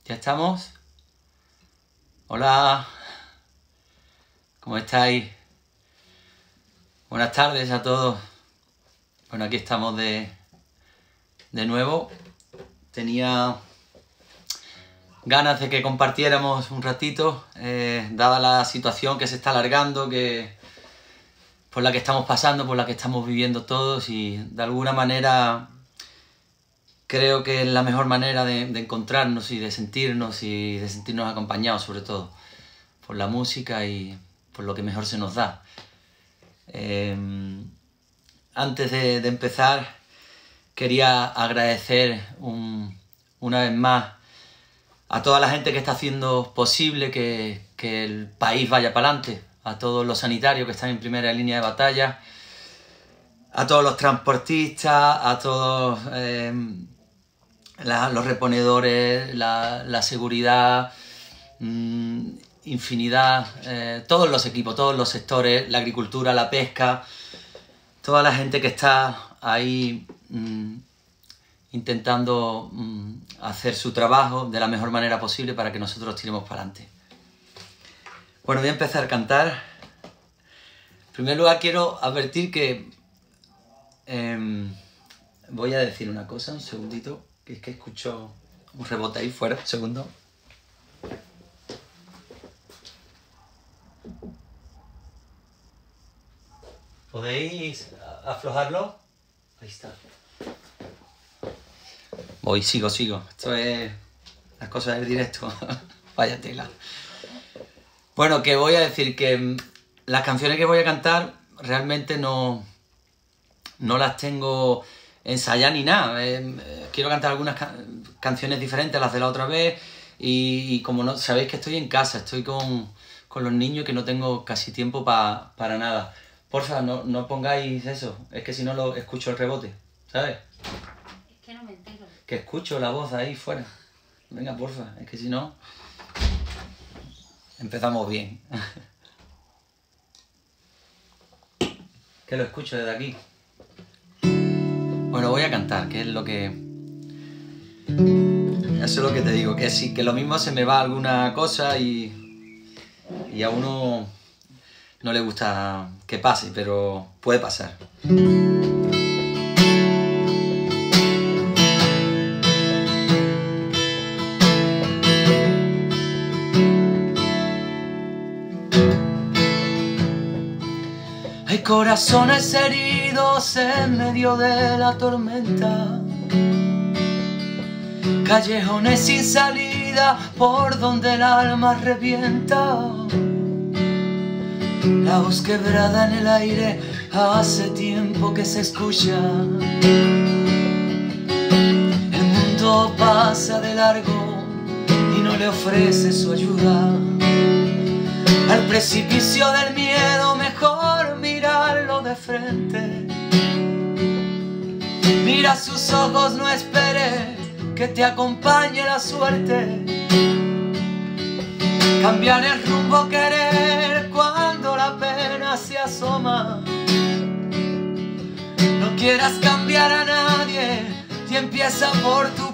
¿Ya estamos? Hola, ¿cómo estáis? Buenas tardes a todos. Bueno, aquí estamos de nuevo. Tenía ganas de que compartiéramos un ratito, dada la situación que se está alargando, por la que estamos pasando, por la que estamos viviendo todos, y de alguna manera creo que es la mejor manera de encontrarnos y de sentirnos acompañados, sobre todo por la música y por lo que mejor se nos da. Antes de empezar, quería agradecer una vez más a toda la gente que está haciendo posible que el país vaya para adelante, a todos los sanitarios que están en primera línea de batalla, a todos los transportistas, a todos los reponedores, la seguridad, infinidad, todos los equipos, todos los sectores, la agricultura, la pesca, toda la gente que está ahí intentando hacer su trabajo de la mejor manera posible para que nosotros tiremos para adelante. Bueno, voy a empezar a cantar. En primer lugar quiero advertir que voy a decir una cosa, un segundito, que es que escucho un rebote ahí fuera, un segundo. ¿Podéis aflojarlo? Ahí está. Voy, sigo. Esto es las cosas del directo. Vaya tela. Bueno, que voy a decir que las canciones que voy a cantar realmente no las tengo ensayadas ni nada. Quiero cantar algunas canciones diferentes a las de la otra vez y como no sabéis que estoy en casa, estoy con los niños, que no tengo casi tiempo para nada. Porfa, no pongáis eso, es que si no lo escucho el rebote, ¿sabes? Es que no me entero. Que escucho la voz ahí fuera. Venga, porfa, es que si no empezamos bien. Que lo escucho desde aquí. Bueno, voy a cantar, que es lo que... Eso es lo que te digo, que sí, que lo mismo se me va alguna cosa y a uno no le gusta que pase, pero puede pasar. Hay corazones heridos en medio de la tormenta, callejones sin salida por donde el alma revienta. La voz quebrada en el aire hace tiempo que se escucha. El mundo pasa de largo y no le ofrece su ayuda. Al precipicio del miedo mejor mirarlo de frente. Mira sus ojos, no esperes que te acompañe la suerte. Cambiar el rumbo, querer cuando la pena se asoma. No quieras cambiar a nadie y empieza por tu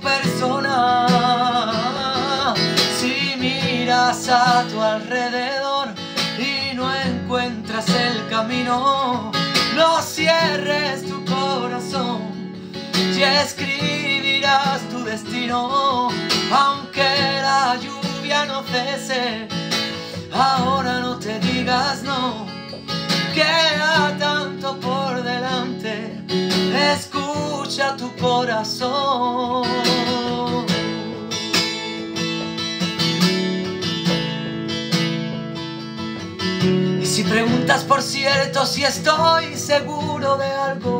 persona. Si miras a tu alrededor y no encuentras el camino, no cierres tu corazón y escribirás tu destino. Aunque la lluvia no cese, ahora no te digas no, queda tanto por delante, escucha tu corazón. Y si preguntas por cierto si estoy seguro de algo,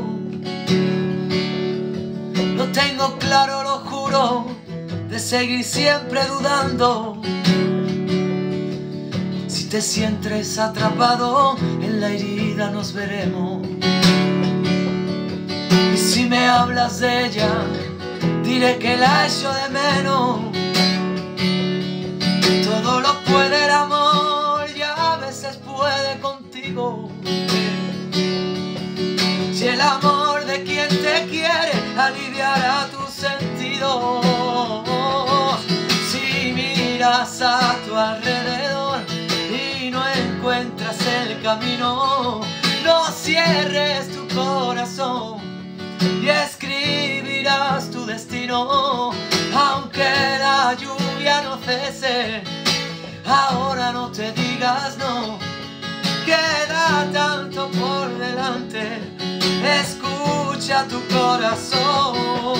lo tengo claro, lo juro, de seguir siempre dudando. Si te sientes atrapado en la herida nos veremos. Y si me hablas de ella, diré que la echo de menos. Todo lo puede el amor y a veces puede contigo. Si el amor de quien te quiere aliviará tus sentidos. Si miras a tu alrededor y no encuentras el camino, no cierres tu corazón y escribirás tu destino. Aunque la lluvia no cese, ahora no te digas no, queda tanto por delante, escucha tu corazón.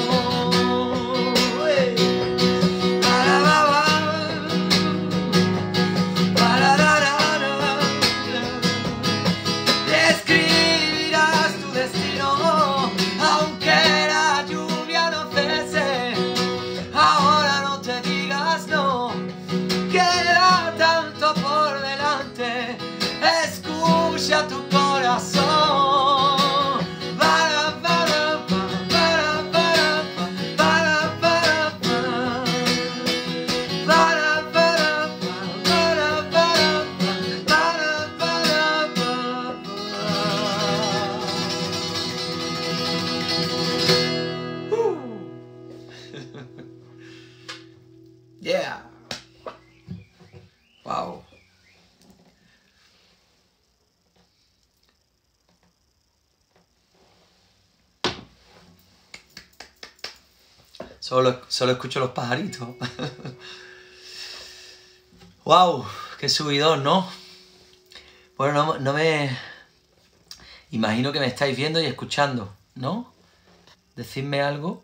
Escribirás tu destino, aunque la lluvia no cese, ahora no te digas no, queda tanto por delante, escucha tu corazón. Yeah. Wow. Solo escucho los pajaritos. Wow, qué subidón, ¿no? Bueno, no me... Imagino que me estáis viendo y escuchando, ¿no? Decidme algo.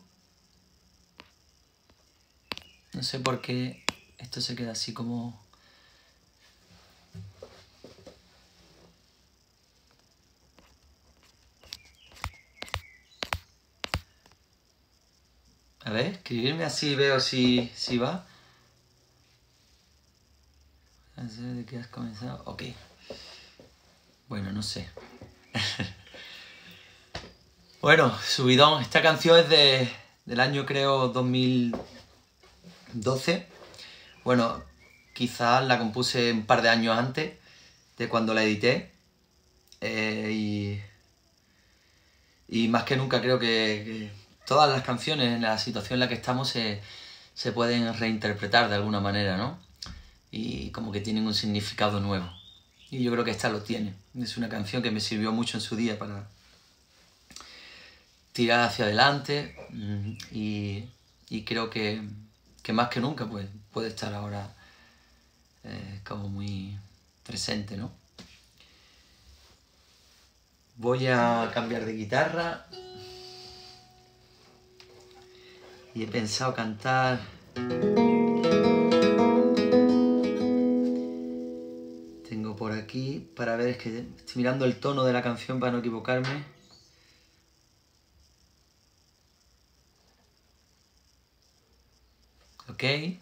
No sé por qué esto se queda así como... A ver, escribirme así, veo si va. ¿De qué has comenzado? Ok. Bueno, no sé. Bueno, subidón. Esta canción es del año, creo, 2012. Bueno, quizás la compuse un par de años antes de cuando la edité. Y más que nunca creo que todas las canciones en la situación en la que estamos se pueden reinterpretar de alguna manera, ¿no? Y como que tienen un significado nuevo. Y yo creo que esta lo tiene. Es una canción que me sirvió mucho en su día para tirar hacia adelante y creo que más que nunca pues, puede estar ahora como muy presente, ¿no? Voy a cambiar de guitarra y he pensado cantar... Tengo por aquí, para ver, es que estoy mirando el tono de la canción para no equivocarme. Ok.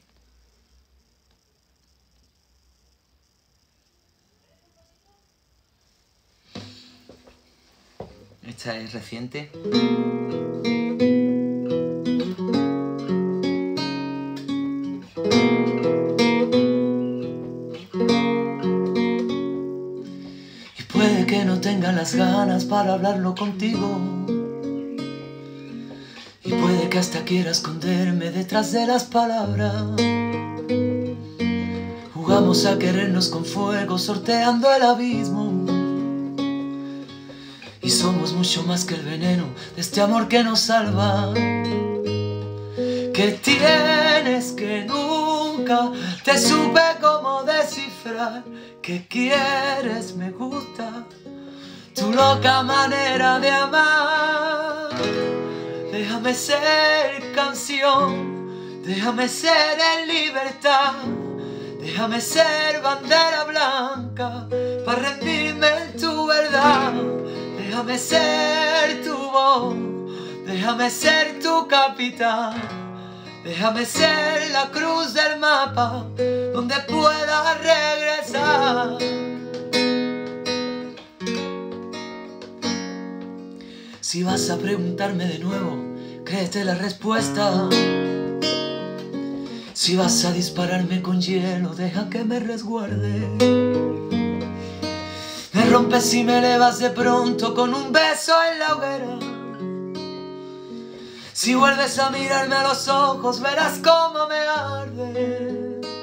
Esta es reciente. Y puede que no tenga las ganas para hablarlo contigo. Y puede que hasta quiera esconderme detrás de las palabras. Jugamos a querernos con fuego, sorteando el abismo. Y somos mucho más que el veneno de este amor que nos salva. Que tienes que nunca te supe cómo descifrar. Que quieres, me gusta tu loca manera de amar. Déjame ser canción, déjame ser en libertad. Déjame ser bandera blanca para rendirme en tu verdad. Déjame ser tu voz, déjame ser tu capitán. Déjame ser la cruz del mapa donde pueda regresar. Si vas a preguntarme de nuevo, créete la respuesta. Si vas a dispararme con hielo, deja que me resguarde. Me rompes y me elevas de pronto con un beso en la hoguera. Si vuelves a mirarme a los ojos, verás cómo me arde.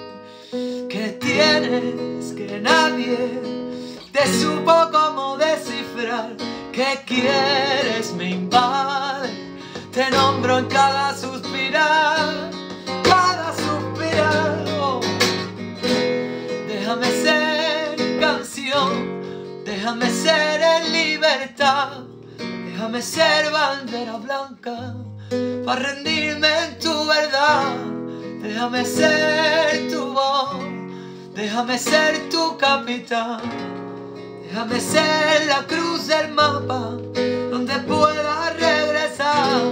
tienes que nadie te supo cómo descifrar. ¿Qué quieres? Me invade, te nombro en cada suspirar, cada suspirar. Oh. Déjame ser canción, déjame ser en libertad, déjame ser bandera blanca para rendirme en tu verdad. Déjame ser tu voz, déjame ser tu capitán, déjame ser la cruz del mapa donde pueda regresar.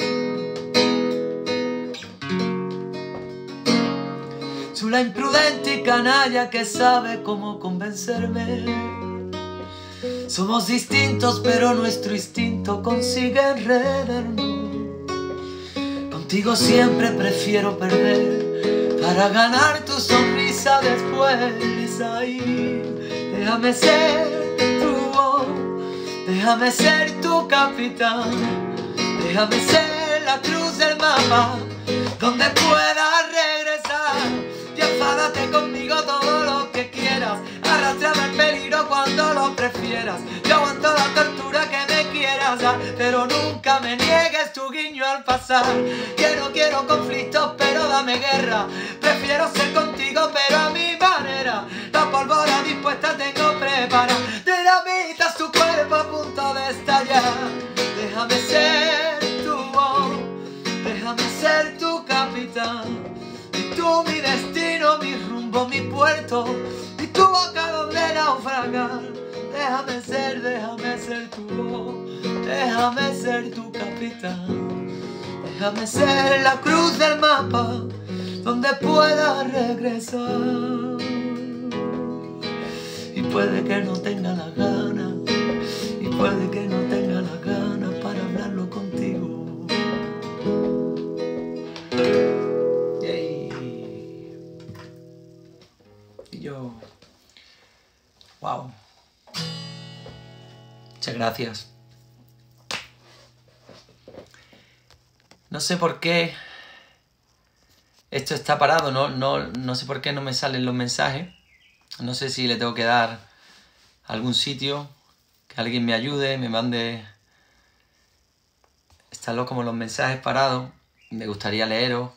Chula imprudente y canalla que sabe cómo convencerme. Somos distintos pero nuestro instinto consigue enredarnos. Contigo siempre prefiero perder para ganar tu sonrisa después. Ahí, déjame ser tu voz, déjame ser tu capitán, déjame ser la cruz del mapa donde puedas regresar. Y enfádate conmigo todo lo que quieras, arrástrame el peligro cuando lo prefieras. Yo aguanto la tortura que me quieras dar, pero nunca me niegues tu guiño al pasar. Que no quiero conflictos, pero dame guerra. Prefiero ser contigo, pero a mi manera. La pólvora dispuesta tengo preparada. Dinamitas tu cuerpo a punto de estallar. Déjame ser tu voz, déjame ser tu capitán. Y tú mi destino, mi rumbo, mi puerto, y tu boca donde naufragar. Déjame ser tu voz, déjame ser tu capitán. Déjame ser la cruz del mapa donde pueda regresar. Y puede que no tenga la gana, y puede que no tenga la gana para hablarlo contigo. Y yo... wow. Muchas gracias. No sé por qué esto está parado, no sé por qué no me salen los mensajes. No sé si le tengo que dar a algún sitio, que alguien me ayude, me mande... Están como los mensajes parados. Me gustaría leeros.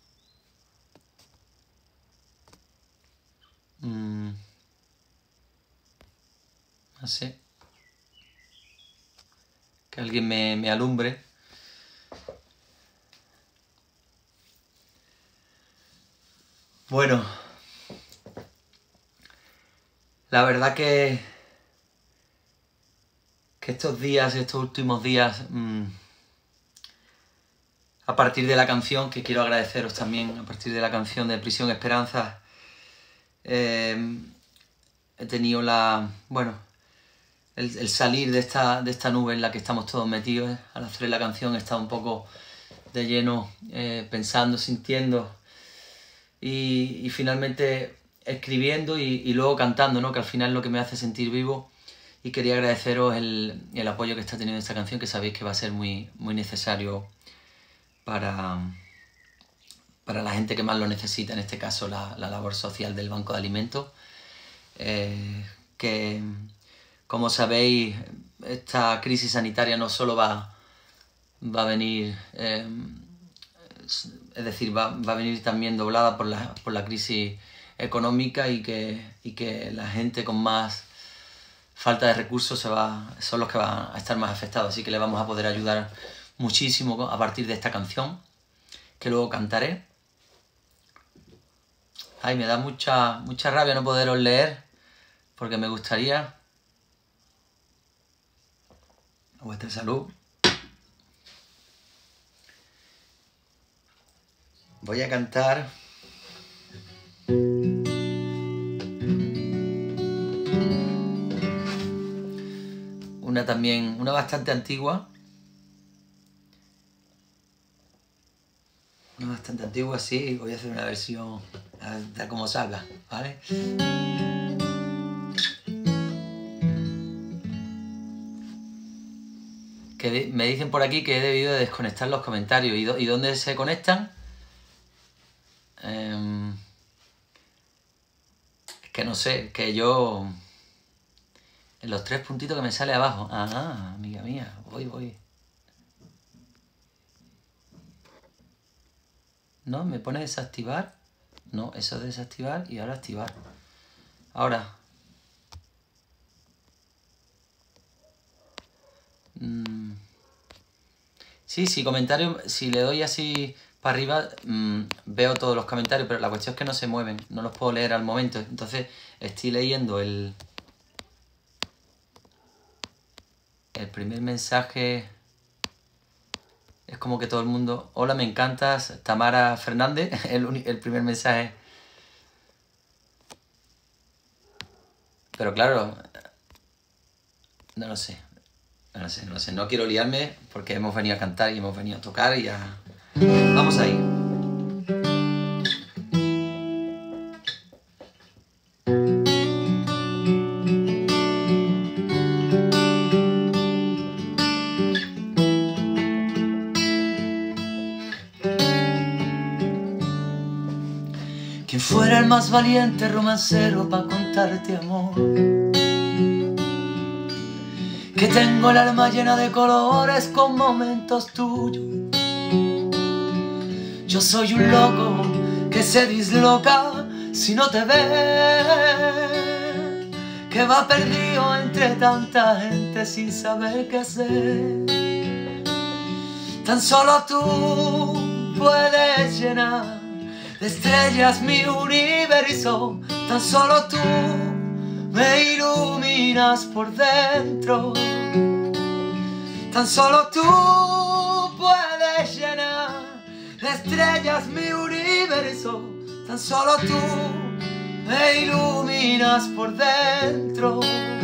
No sé. Que alguien me alumbre. Bueno, la verdad que estos días, estos últimos días, a partir de la canción, que quiero agradeceros también, a partir de la canción de Prisión Esperanza, he tenido el salir de esta nube en la que estamos todos metidos. Al hacer la canción he estado un poco de lleno pensando, sintiendo y finalmente escribiendo y luego cantando, ¿no? Que al final es lo que me hace sentir vivo. Y quería agradeceros el apoyo que está teniendo esta canción, que sabéis que va a ser muy, muy necesario para la gente que más lo necesita, en este caso la labor social del Banco de Alimentos, que, como sabéis, esta crisis sanitaria no solo va a venir, es decir, va a venir también doblada por la crisis económica, y que la gente con más falta de recursos son los que van a estar más afectados. Así que le vamos a poder ayudar muchísimo a partir de esta canción, que luego cantaré. Ay, me da mucha rabia no poderos leer, porque me gustaría. A vuestra salud. Voy a cantar una bastante antigua. Una bastante antigua, sí. Voy a hacer una versión a ver cómo salga, ¿vale? Que me dicen por aquí que he debido de desconectar los comentarios. ¿Y dónde se conectan? que no sé, que yo... En los 3 puntitos que me sale abajo. Ah, amiga mía, voy. ¿No? ¿Me pone desactivar? No, eso es desactivar y ahora activar. Ahora. Sí, comentarios, si le doy así para arriba, veo todos los comentarios, pero la cuestión es que no se mueven, no los puedo leer al momento. Entonces estoy leyendo el primer mensaje. Es como que todo el mundo... Hola, me encantas, Tamara Fernández, el primer mensaje. Pero claro, no lo sé. No quiero liarme porque hemos venido a cantar y hemos venido a tocar y a... Vamos ahí. Quien fuera el más valiente romancero para contarte amor, que tengo el alma llena de colores con momentos tuyos. Yo soy un loco que se disloca si no te ve, que va perdido entre tanta gente sin saber qué hacer. Tan solo tú puedes llenar de estrellas mi universo, tan solo tú me iluminas por dentro. Tan solo tú puedes llenar de estrellas mi universo, tan solo tú me iluminas por dentro.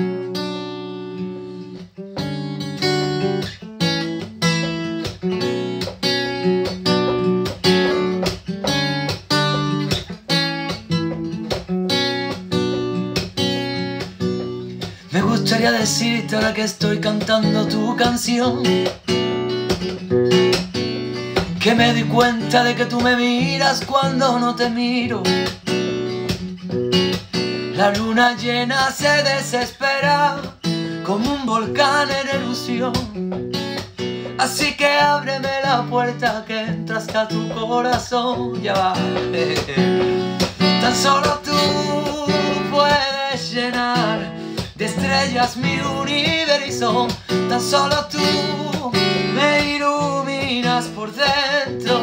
Me gustaría decirte ahora que estoy cantando tu canción, que me di cuenta de que tú me miras cuando no te miro. La luna llena se desespera como un volcán en erupción, así que ábreme la puerta que entra hasta tu corazón. Ya va. Tan solo tú puedes llenar de estrellas mi universo, tan solo tú me iluminas por dentro.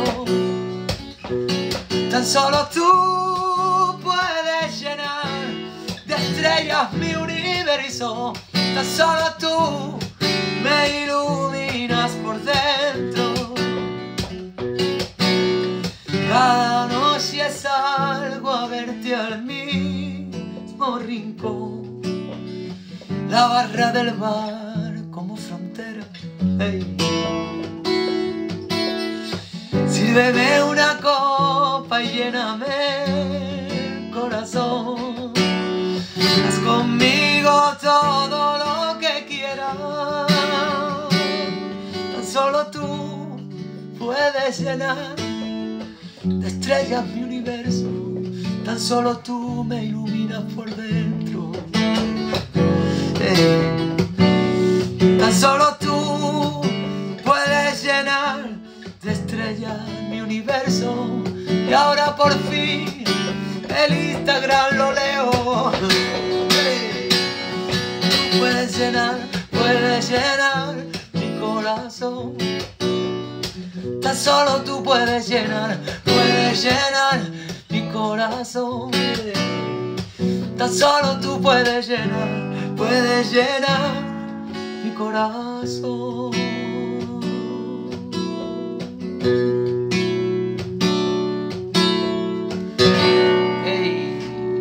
Tan solo tú puedes llenar de estrellas mi universo, tan solo tú me iluminas por dentro. Cada noche salgo a verte al mismo rincón, la barra del bar como frontera. Hey. Sírveme una copa y lléname el corazón. Haz conmigo todo lo que quieras. Tan solo tú puedes llenar de estrellas mi universo. Tan solo tú me iluminas por dentro. Tan solo tú puedes llenar de estrellas mi universo. Y ahora por fin el Instagram lo leo. Puedes llenar mi corazón. Tan solo tú puedes llenar mi corazón. Tan solo tú puedes llenar mi corazón. Hey.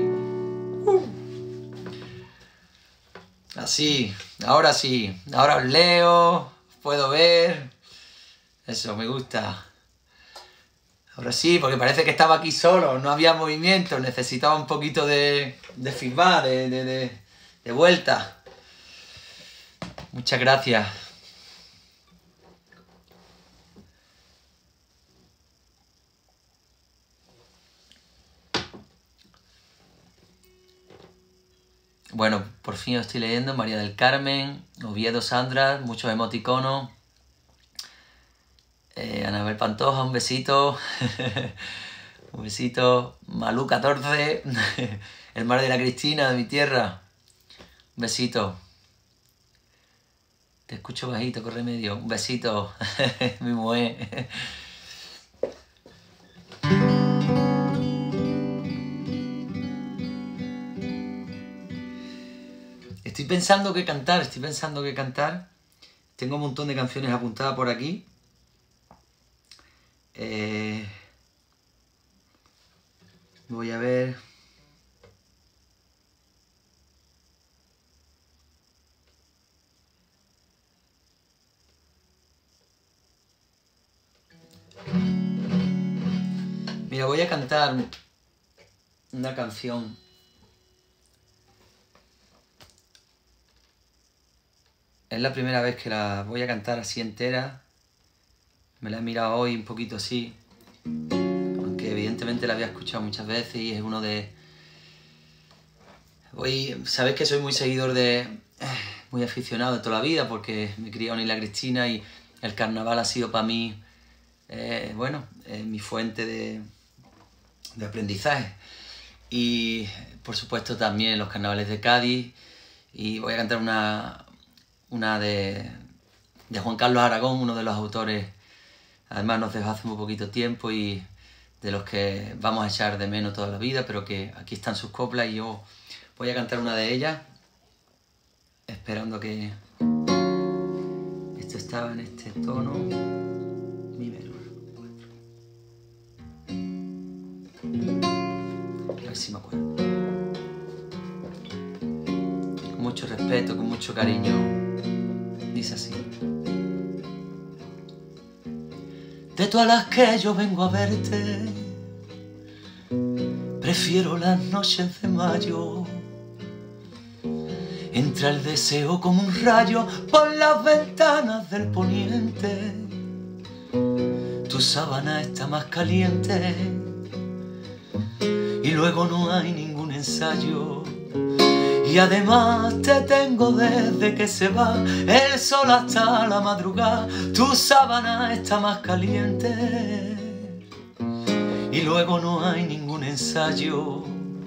Así, ahora sí, ahora os leo, puedo ver. Eso, me gusta. Ahora sí, porque parece que estaba aquí solo, no había movimiento, necesitaba un poquito de feedback, de vuelta. Muchas gracias. Bueno, por fin estoy leyendo María del Carmen, Oviedo Sandra, muchos emoticonos. Anabel Pantoja, un besito. Un besito. Malú 14, el mar de la Cristina, de mi tierra. Un besito. Te escucho bajito, corre medio. Un besito. Mi mujer. Estoy pensando qué cantar. Tengo un montón de canciones apuntadas por aquí. Voy a ver. Mira, voy a cantar una canción. Es la primera vez que la voy a cantar así entera. Me la he mirado hoy un poquito así. Aunque evidentemente la había escuchado muchas veces y es uno de... Hoy, sabes que soy muy seguidor de... muy aficionado de toda la vida porque me crié en Isla Cristina y el carnaval ha sido para mí, mi fuente de aprendizaje. Y por supuesto también los carnavales de Cádiz. Y voy a cantar una de Juan Carlos Aragón, uno de los autores, además nos dejó hace muy poquito tiempo y de los que vamos a echar de menos toda la vida, pero que aquí están sus coplas y yo voy a cantar una de ellas, esperando que... Esto estaba en este tono, mi menor. A ver si me acuerdo. Con mucho respeto, con mucho cariño, dice así. De todas las que yo vengo a verte, prefiero las noches de mayo. Entra el deseo como un rayo por las ventanas del poniente. Tu sábana está más caliente y luego no hay ningún ensayo. Y además te tengo desde que se va el sol hasta la madrugada. Tu sábana está más caliente y luego no hay ningún ensayo.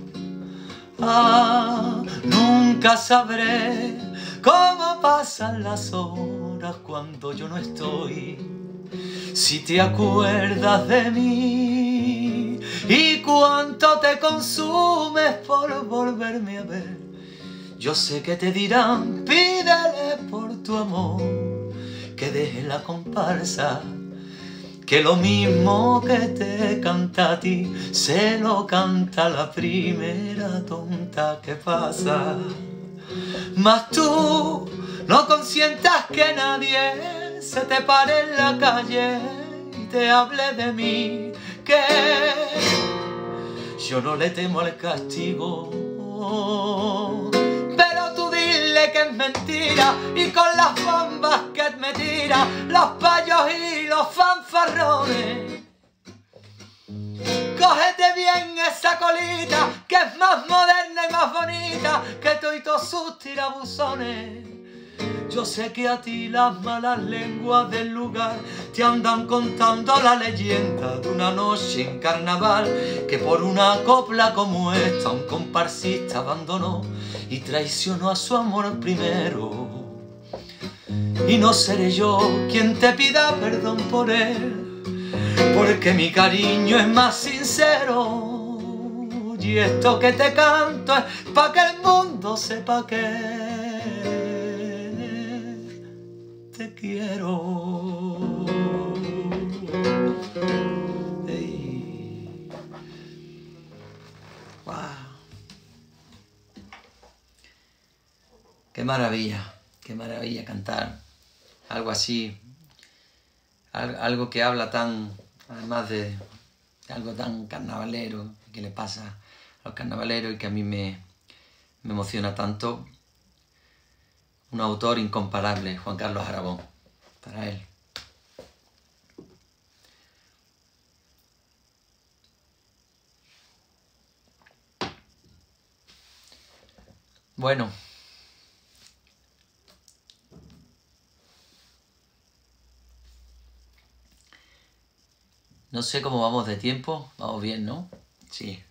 Ah, nunca sabré cómo pasan las horas cuando yo no estoy. Si te acuerdas de mí y cuánto te consumes por volverme a ver. Yo sé que te dirán, pídele por tu amor que deje la comparsa, que lo mismo que te canta a ti se lo canta la primera tonta que pasa. Mas tú no consientas que nadie se te pare en la calle y te hable de mí, que yo no le temo al castigo. Pero tú dile que es mentira y con las bombas que me tira, los payos y los fanfarrones, cógete bien esa colita que es más moderna y más bonita que tú y todos sus tirabuzones. Yo sé que a ti las malas lenguas del lugar te andan contando la leyenda de una noche en carnaval, que por una copla como esta un comparsista abandonó y traicionó a su amor primero. Y no seré yo quien te pida perdón por él, porque mi cariño es más sincero. Y esto que te canto es pa' que el mundo sepa que te quiero. Hey. Wow. Qué maravilla cantar algo así, algo que habla tan, además de algo tan carnavalero, que le pasa a los carnavaleros y que a mí me emociona tanto. Un autor incomparable, Juan Carlos Aragón, para él. Bueno. No sé cómo vamos de tiempo. Vamos bien, ¿no? Sí.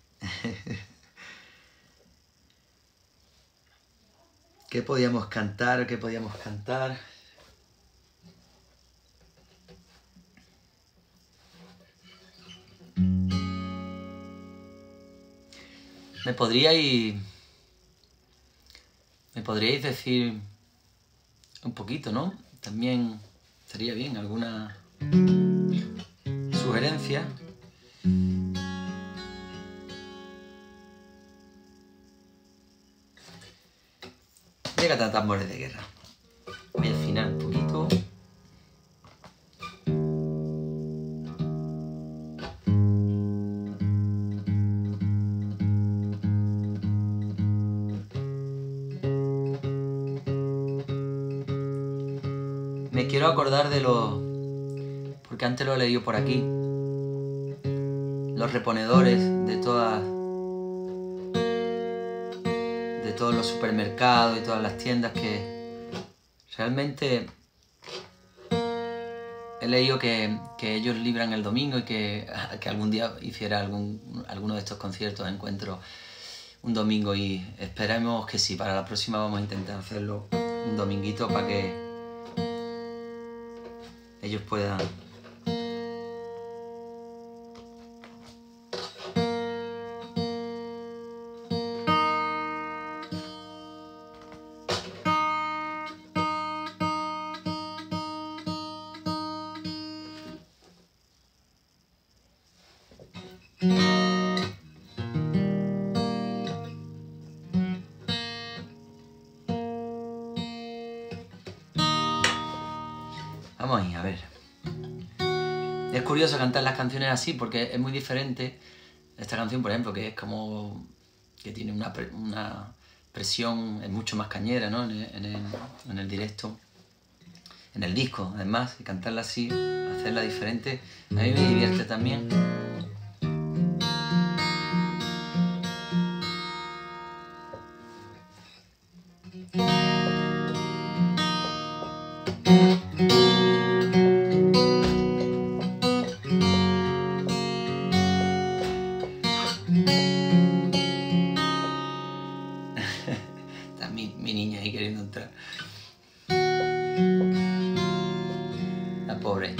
¿Qué podíamos cantar? ¿Qué podíamos cantar? ¿Me podríais decir un poquito, ¿no? También estaría bien alguna sugerencia. Llega a tambores de guerra. Voy a afinar un poquito. Me quiero acordar de los... porque antes lo he leído por aquí. Los reponedores de todos los supermercados y todas las tiendas que realmente he leído que ellos libran el domingo y que algún día hiciera alguno de estos conciertos, encuentros un domingo, y esperemos que sí. Para la próxima vamos a intentar hacerlo un dominguito para que ellos puedan... Vamos ahí, a ver. Es curioso cantar las canciones así porque es muy diferente. Esta canción, por ejemplo, que es como... que tiene una presión, es mucho más cañera, ¿no? En el directo, en el disco, además, y cantarla así, hacerla diferente, a mí me divierte también. Está mi niña ahí queriendo entrar. La pobre.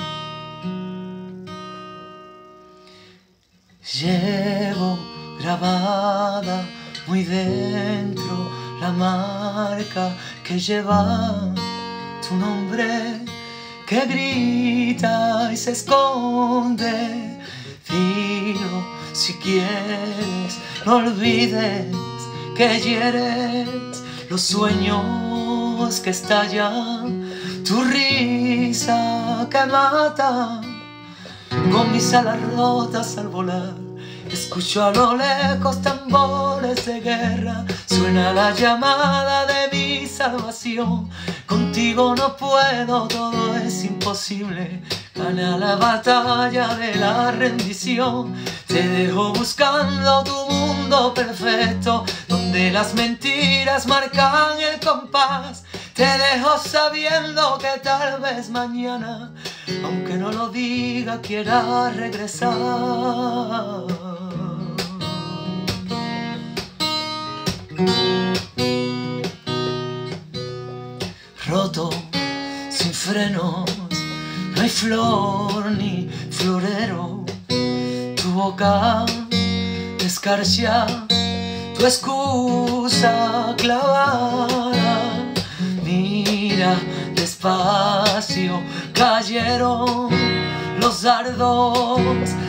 Llevo grabada muy dentro la marca que lleva tu nombre, que grita y se esconde. Dilo si quieres, no olvides que hieres los sueños que estallan, tu risa que mata. Con mis alas rotas al volar, escucho a lo lejos tambores de guerra. Suena la llamada de mi salvación. Contigo no puedo, todo es imposible. Gana la batalla de la rendición. Te dejo buscando tu mundo perfecto, donde las mentiras marcan el compás. Te dejo sabiendo que tal vez mañana, aunque no lo diga, quiera regresar. Roto, sin frenos, no hay flor ni florero. Tu boca de escarcha, tu excusa clavada. Mira despacio, cayeron los dardos,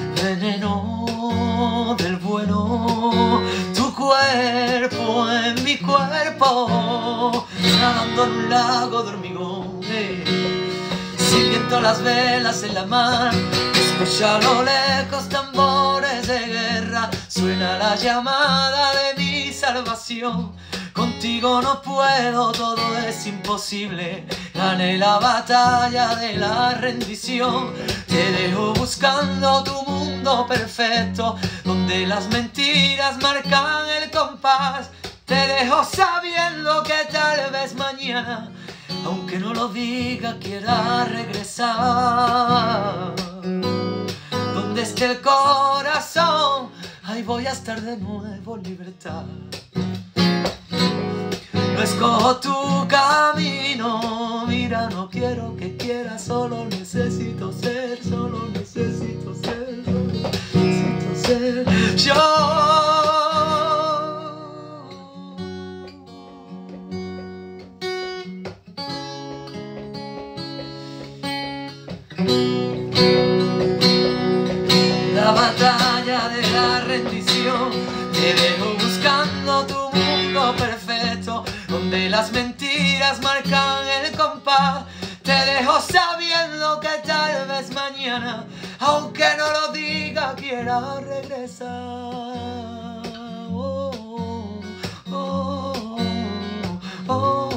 veneno del bueno. Tu cuerpo en mi cuerpo, nadando en un lago de hormigón. Sirviendo las velas en la mar, escucha a lo lejos tambores de guerra. Suena la llamada de mi salvación. Contigo no puedo, todo es imposible. Gané la batalla de la rendición. Te dejo buscando tu mundo perfecto, donde las mentiras marcan el compás. Te dejo sabiendo que tal vez mañana, aunque no lo diga, quiera regresar. Donde esté el corazón, ahí voy a estar de nuevo en libertad. No escojo tu camino, mira, no quiero que quieras, solo necesito ser, solo necesito ser, solo necesito ser yo. La batalla de la rendición, te dejo buscando tu mundo perfecto, donde las mentiras marcan el compás. Te dejo sabiendo que tal vez mañana, aunque no lo diga, quiera regresar. Oh, oh, oh, oh,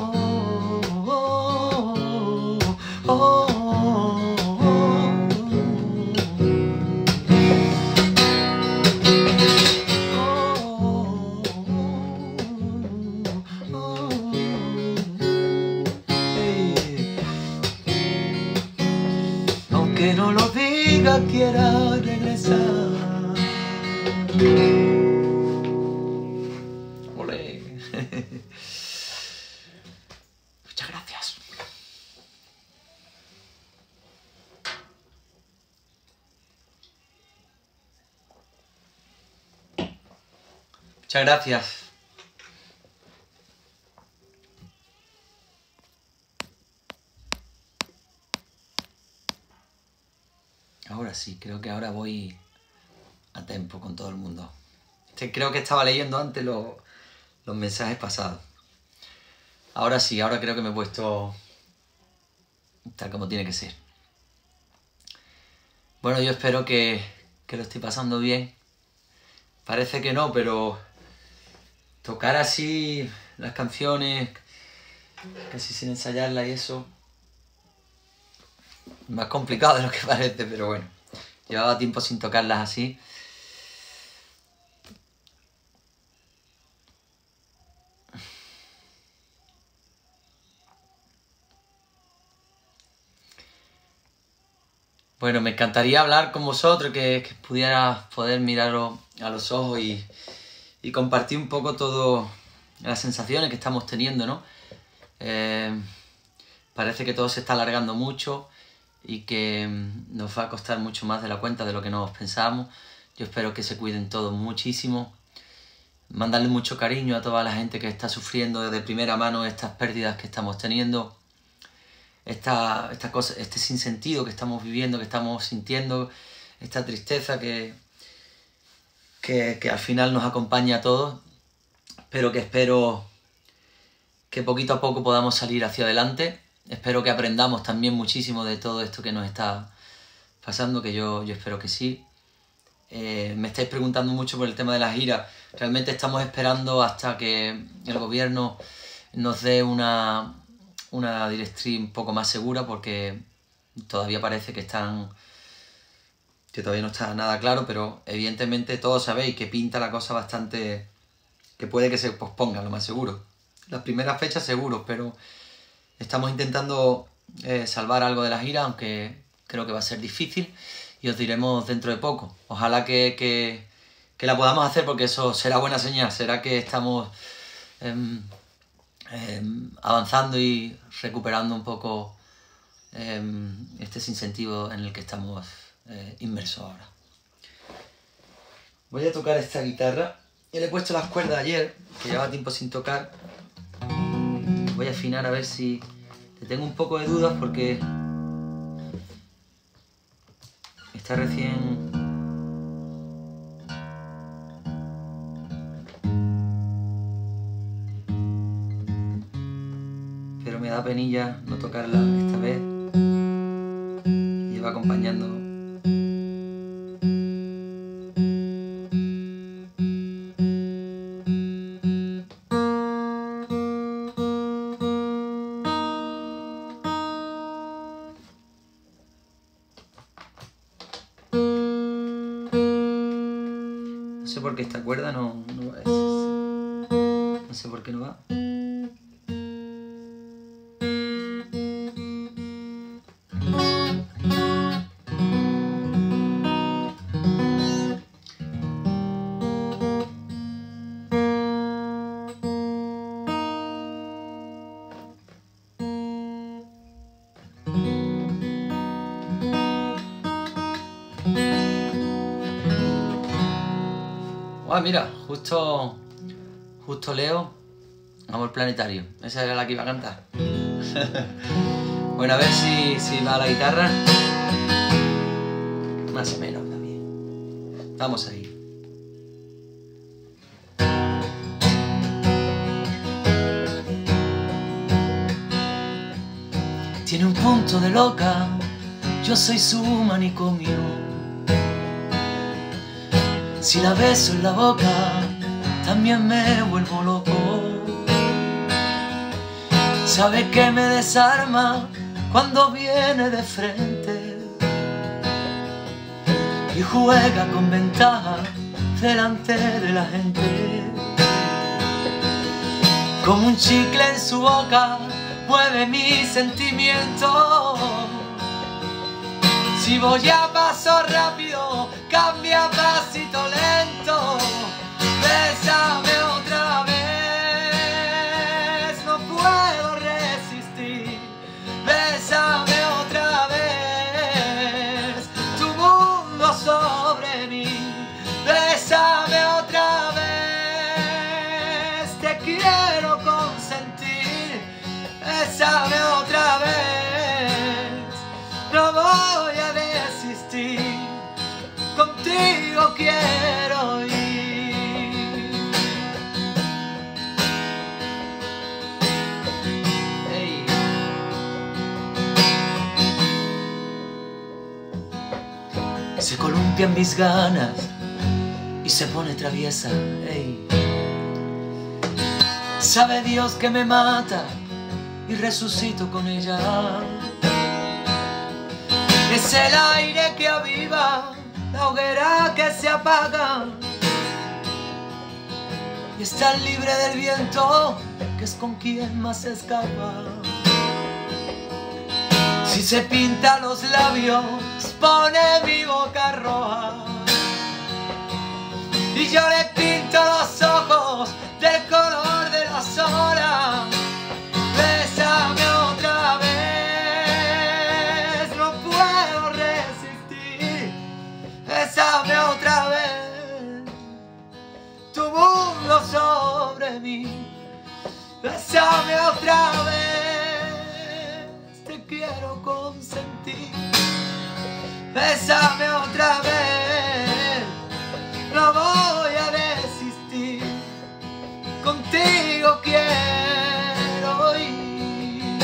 oh, oh. Que no lo diga, quiera regresar. Olé. Muchas gracias. Muchas gracias. Ahora sí, creo que ahora voy a tempo con todo el mundo. Creo que estaba leyendo antes los mensajes pasados. Ahora sí, ahora creo que me he puesto tal como tiene que ser. Bueno, yo espero que lo estoy pasando bien. Parece que no, pero tocar así las canciones, casi sin ensayarlas y eso, más complicado de lo que parece, pero bueno, llevaba tiempo sin tocarlas así. Bueno, me encantaría hablar con vosotros, que pudiera poder miraros a los ojos y compartir un poco todas las sensaciones que estamos teniendo, ¿no? Parece que todo se está alargando mucho y que nos va a costar mucho más de la cuenta de lo que nos pensábamos. Yo espero que se cuiden todos muchísimo. Mandarle mucho cariño a toda la gente que está sufriendo de primera mano estas pérdidas que estamos teniendo. Esta cosa, este sinsentido que estamos viviendo, que estamos sintiendo, esta tristeza que al final nos acompaña a todos, pero que espero que poquito a poco podamos salir hacia adelante. Espero que aprendamos también muchísimo de todo esto que nos está pasando, que yo espero que sí. Me estáis preguntando mucho por el tema de la gira. Realmente estamos esperando hasta que el gobierno nos dé una directriz un poco más segura, porque todavía parece que todavía no está nada claro, pero evidentemente todos sabéis que pinta la cosa bastante, que puede que se posponga, lo más seguro. Las primeras fechas seguros, pero estamos intentando salvar algo de la gira, aunque creo que va a ser difícil, y os diremos dentro de poco. Ojalá que la podamos hacer, porque eso será buena señal, será que estamos avanzando y recuperando un poco este sinsentido en el que estamos inmersos ahora. Voy a tocar esta guitarra. Yo le he puesto las cuerdas ayer, que llevaba tiempo sin tocar. Voy a afinar a ver si... Tengo un poco de dudas porque está recién... Pero me da penilla no tocarla esta vez. Lleva acompañando. No sé por qué esta cuerda no No sé por qué no va. Mira, justo leo Amor Planetario. Esa era la que iba a cantar. Bueno, a ver si va la guitarra. Más o menos también. Vamos ahí. Tiene un punto de loca, yo soy su manicomio. Si la beso en la boca, también me vuelvo loco. Sabe que me desarma cuando viene de frente y juega con ventaja delante de la gente. Como un chicle en su boca, mueve mis sentimientos. Si voy a paso rápido, cambia a pasito lento. Bésame otra vez, no puedo resistir. Bésame otra vez, tu mundo sobre mí. Bésame otra vez, te quiero consentir. Bésame otra vez, no voy a desistir, contigo quiero ir. Hey. Se columpia en mis ganas y se pone traviesa. Hey. Sabe Dios que me mata y resucito con ella. Es el aire que aviva la hoguera que se apaga y está libre del viento, que es con quien más escapa. Si se pinta los labios, pone mi boca roja y yo le pinto los ojos del color de las horas. Bésame otra vez, no puedo resistir. Bésame otra vez, tu mundo sobre mí. Bésame otra vez, te quiero consentir. Bésame otra vez, no voy a desistir, contigo quiero ir.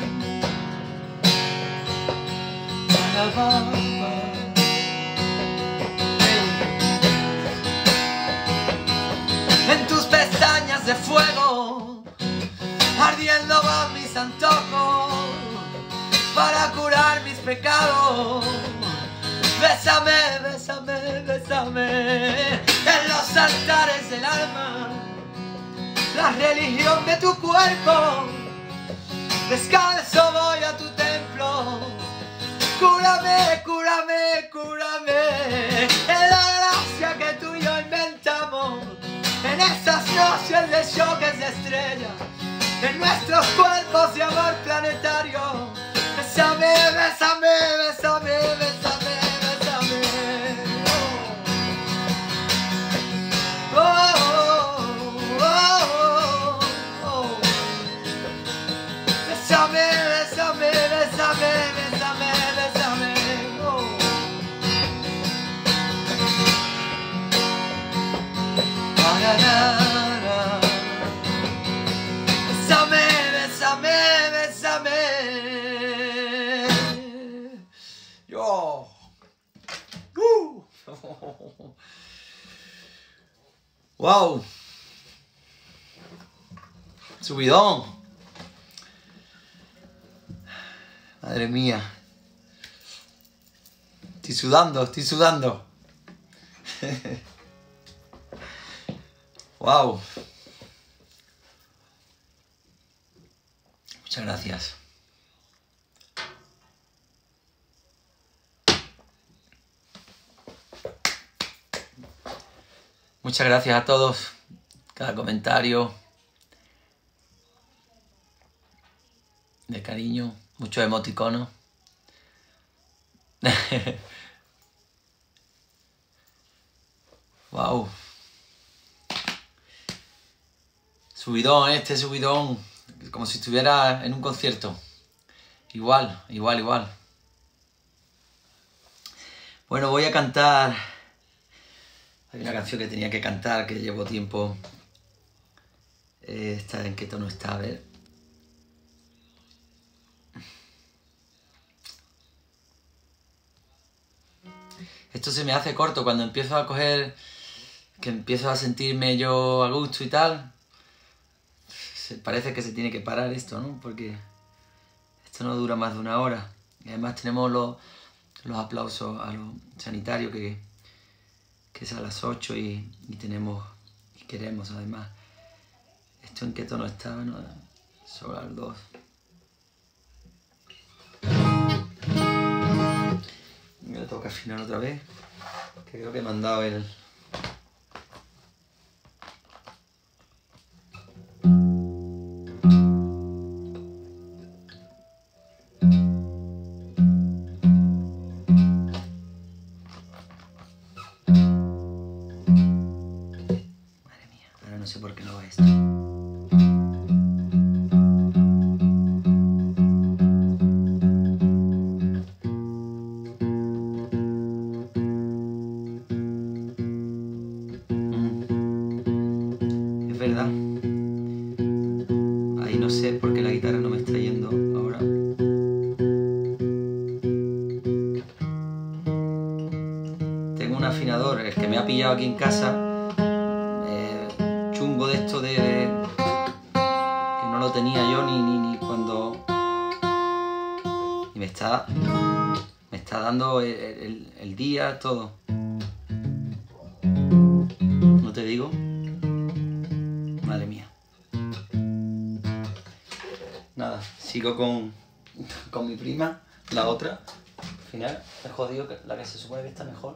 En tus pestañas de fuego, ardiendo van mis antojos para curar mis pecados. Bésame, bésame, bésame en los altares del alma, la religión de tu cuerpo. Descalzo voy a tu templo. Cúrame, cúrame, cúrame en la gracia que tú y yo inventamos, en estas noches de choques de estrellas, en nuestros cuerpos de amor planetario. Bésame, bésame, bésame, bésame, bésame. Oh, oh, oh, oh, oh. Bésame, bésame, bésame, bésame, bésame. Oh. Bésame, bésame, bésame. Yo. Wow. Subidón. Madre mía. Estoy sudando, estoy sudando. Wow. Muchas gracias. Muchas gracias a todos. Cada comentario de cariño, muchos emoticonos. Wow. Subidón, este subidón. Como si estuviera en un concierto. Igual, igual, igual. Bueno, voy a cantar. Hay una canción que tenía que cantar, que llevo tiempo. Esta, ¿en qué tono está? A ver. Esto se me hace corto cuando empiezo a coger, que empiezo a sentirme yo a gusto y tal. Parece que se tiene que parar esto, ¿no? Porque esto no dura más de una hora. Y además tenemos los aplausos a los sanitarios que es a las 8 y tenemos y queremos además. ¿Esto en qué tono está? ¿No? Sobre las 2. Me tengo que afinar otra vez, que creo que me han dado el... Madre mía, ahora no sé por qué no va esto. ¿Verdad? Ahí no sé por qué la guitarra no me está yendo ahora. Tengo un afinador, el que me ha pillado aquí en casa, chungo de esto que no lo tenía yo ni cuando... Y me está dando el día, todo. ¿No te digo? Madre mía. Nada, sigo con mi prima, la otra. Al final he jodido la que se supone que está mejor.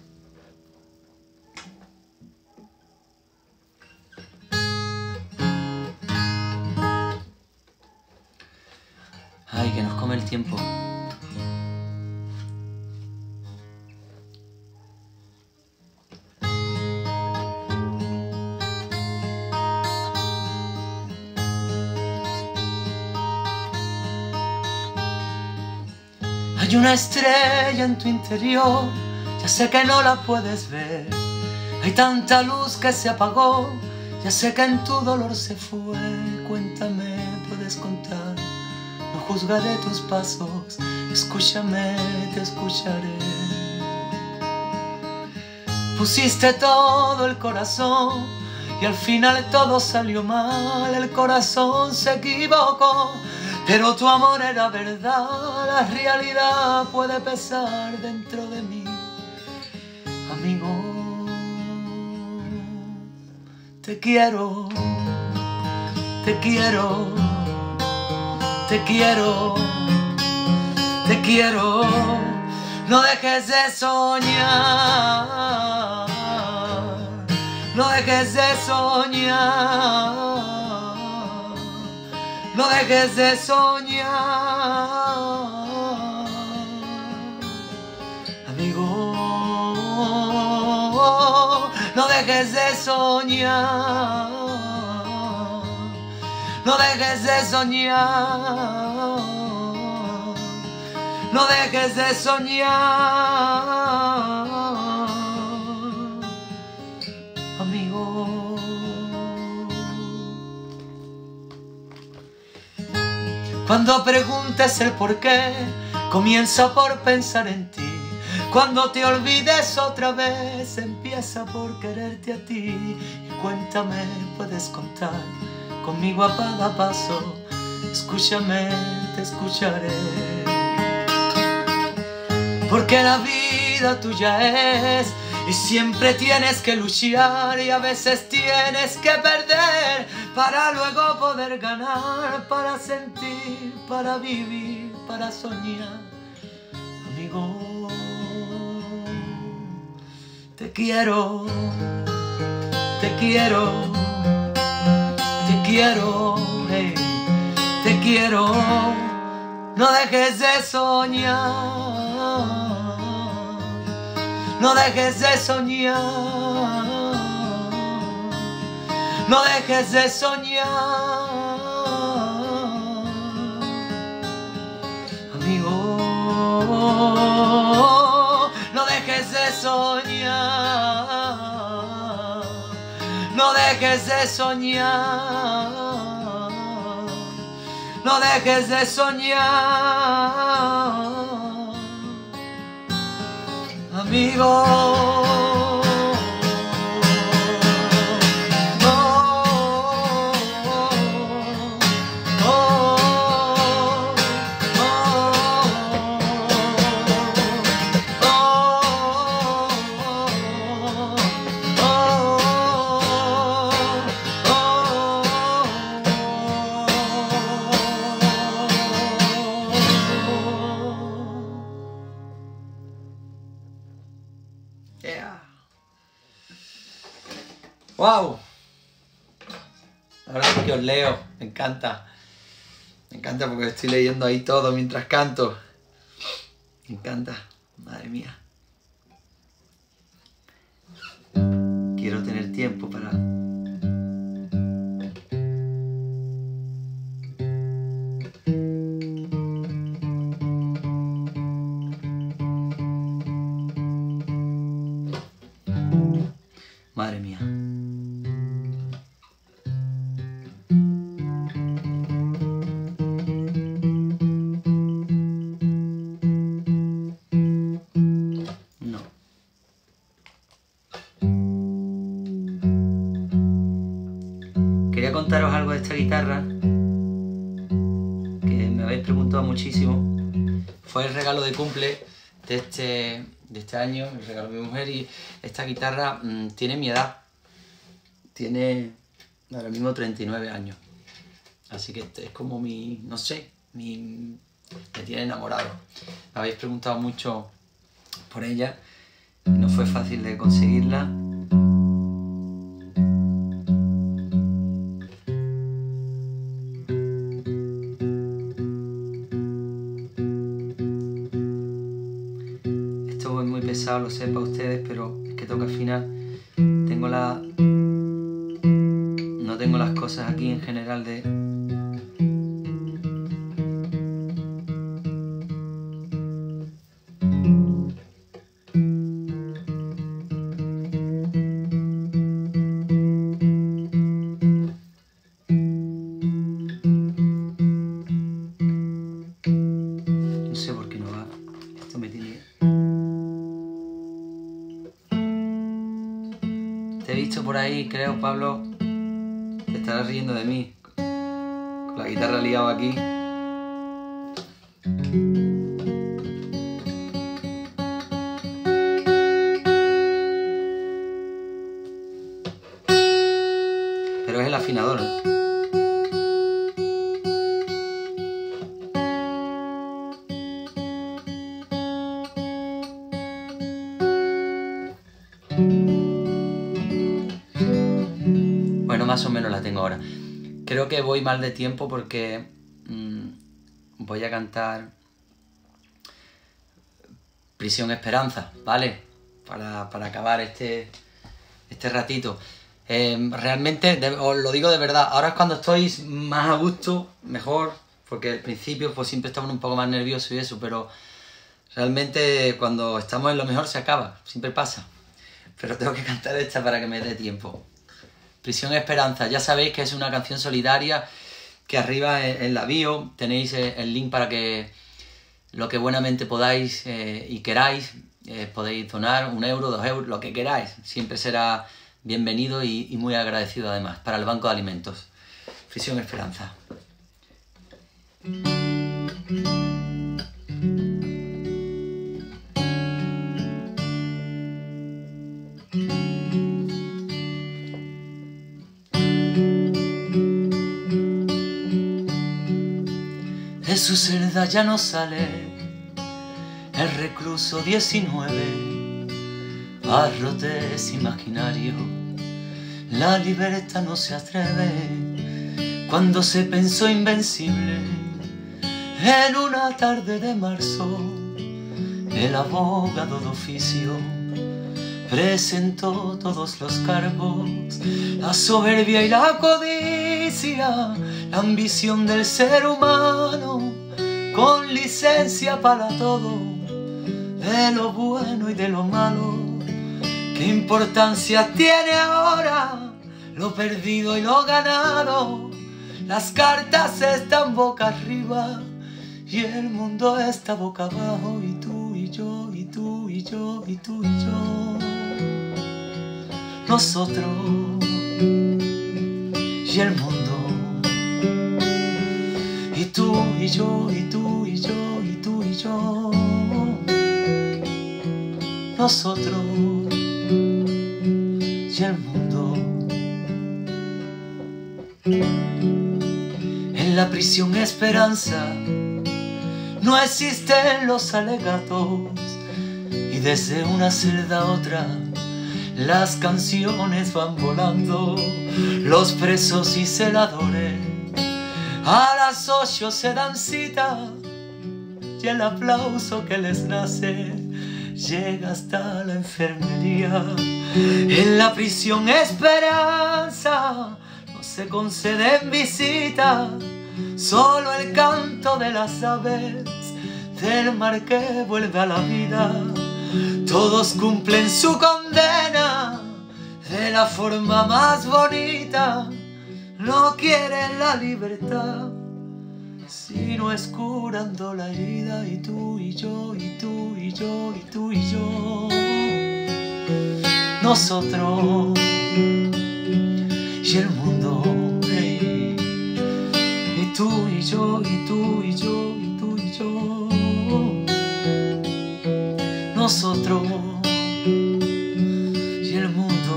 Ay, que nos come el tiempo. Hay una estrella en tu interior, ya sé que no la puedes ver. Hay tanta luz que se apagó, ya sé que en tu dolor se fue. Cuéntame, puedes contar, no juzgaré tus pasos. Escúchame, te escucharé. Pusiste todo el corazón y al final todo salió mal. El corazón se equivocó, pero tu amor era verdad. La realidad puede pesar dentro de mí. Amigo, te quiero, te quiero, te quiero, te quiero. No dejes de soñar, no dejes de soñar, no dejes de soñar, amigo, no dejes de soñar, no dejes de soñar, no dejes de soñar, amigo. Cuando preguntes el por qué, comienza por pensar en ti. Cuando te olvides otra vez, empieza por quererte a ti. Y cuéntame, puedes contar conmigo a cada paso. Escúchame, te escucharé. Porque la vida tuya es, y Y siempre tienes que luchar y a veces tienes que perder para luego poder ganar, para sentir, para vivir, para soñar. Amigo, te quiero, te quiero, te quiero, hey, te quiero. No dejes de soñar, no dejes de soñar, no dejes de soñar, amigo, no dejes de soñar, no dejes de soñar, no dejes de soñar, amigo. ¡Wow! Ahora sí que os leo, me encanta. Me encanta porque estoy leyendo ahí todo mientras canto. Me encanta, madre mía. Quiero tener tiempo para... Madre mía. Quería contaros algo de esta guitarra que me habéis preguntado muchísimo. Fue el regalo de cumple de este año, el regalo de mi mujer, y esta guitarra tiene mi edad. Tiene ahora mismo 39 años. Así que es como mi, no sé, me tiene enamorado. Me habéis preguntado mucho por ella. No fue fácil de conseguirla. Lo sé para ustedes, pero es que tengo que afinar. No tengo las cosas aquí en general de... No sé por qué no va. Esto me tiene... Te he visto por ahí, creo, Pablo. Te estarás riendo de mí. Con la guitarra liada aquí. Pero es el afinador, ¿eh? Bueno, más o menos la tengo ahora. Creo que voy mal de tiempo porque voy a cantar Prisión Esperanza, ¿vale? Para acabar este ratito. Realmente, os lo digo de verdad, ahora es cuando estoy más a gusto, mejor, porque al principio pues siempre estamos un poco más nerviosos y eso, pero realmente cuando estamos en lo mejor se acaba, siempre pasa. Pero tengo que cantar esta para que me dé tiempo. Prisión Esperanza, ya sabéis que es una canción solidaria, que arriba en la bio tenéis el link para que lo que buenamente podáis y queráis, podéis donar 1 euro, 2 euros, lo que queráis. Siempre será bienvenido y muy agradecido además, para el Banco de Alimentos. Prisión Esperanza. de su celda ya no sale, el recluso 19, barrotes imaginarios, la libertad no se atreve, cuando se pensó invencible, en una tarde de marzo, el abogado de oficio presentó todos los cargos, la soberbia y la codicia, la ambición del ser humano, con licencia para todo, de lo bueno y de lo malo. ¿Qué importancia tiene ahora lo perdido y lo ganado? Las cartas están boca arriba y el mundo está boca abajo, y tú y yo, y tú y yo, y tú y yo, nosotros y el mundo, y tú y yo, y tú y yo, y tú y yo, nosotros y el mundo. En la prisión Esperanza no existen los alegatos, y desde una celda a otra las canciones van volando. Los presos y celadores a las 8 se dan cita, y el aplauso que les nace llega hasta la enfermería. En la prisión Esperanza no se conceden visitas, solo el canto de las aves del mar que vuelve a la vida. Todos cumplen su condena de la forma más bonita, no quieren la libertad, sino es curando la herida. Y tú y yo, y tú y yo, y tú y yo, nosotros y el mundo, hey. Y tú y yo, y tú y yo, y tú y yo, nosotros y el mundo.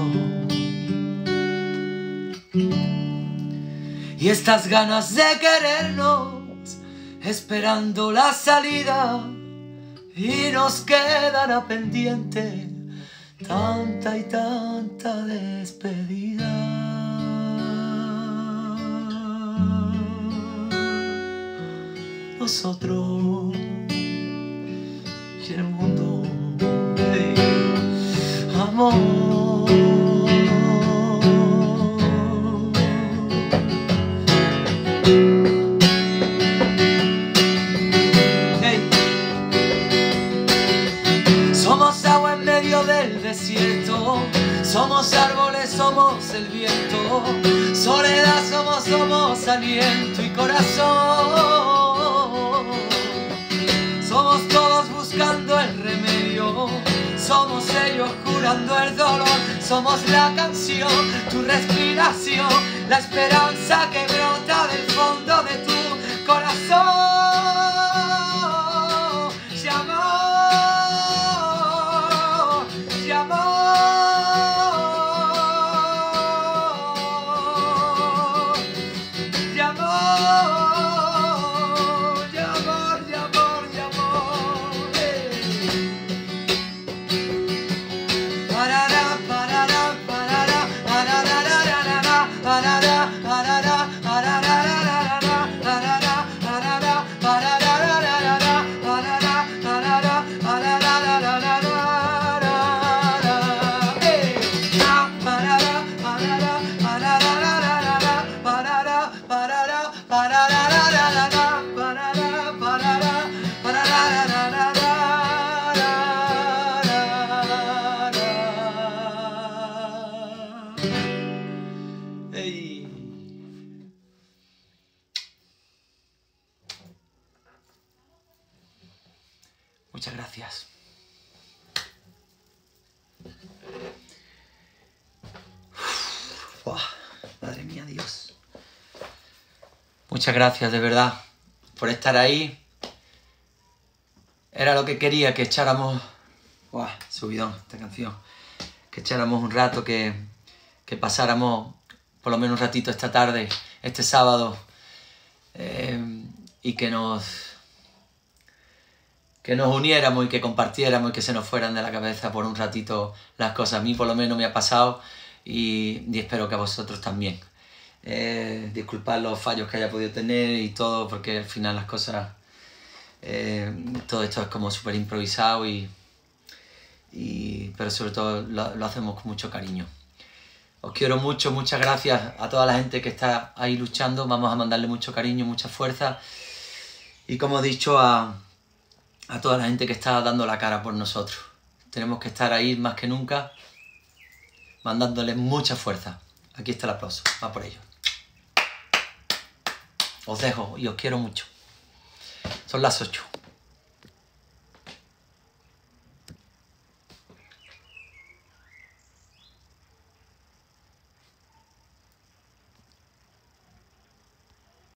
Y estas ganas de querernos, esperando la salida, y nos quedará pendiente tanta y tanta despedida. Nosotros y el mundo, hey, amor. Hey. Somos agua en medio del desierto, somos árboles, somos el viento, soledad somos aliento y corazón. Somos todos buscando el remedio, somos ellos curando el dolor, somos la canción, tu respiración, la esperanza que brota del fondo de tu corazón. Y amor, y amor, y amor, y amor, y amor, y amor. Parará, parará, parará, parará, parará, parará, parará, parará, parará, parará, hey. Muchas gracias. Uf, madre mía, Dios. Muchas gracias, de verdad, por estar ahí. Era lo que quería, que echáramos... ¡Buah! Subidón esta canción. Que echáramos un rato, que pasáramos por lo menos un ratito esta tarde, este sábado. y que nos uniéramos y que compartiéramos y que se nos fueran de la cabeza por un ratito las cosas. A mí por lo menos me ha pasado y espero que a vosotros también. Disculpad los fallos que haya podido tener y todo, porque al final las cosas, todo esto es como súper improvisado pero sobre todo lo hacemos con mucho cariño. Os quiero mucho, muchas gracias a toda la gente que está ahí luchando. Vamos a mandarle mucho cariño, mucha fuerza. Y como he dicho, a toda la gente que está dando la cara por nosotros. Tenemos que estar ahí más que nunca, mandándole mucha fuerza. Aquí está el aplauso, va por ello. Os dejo y os quiero mucho. Son las 8.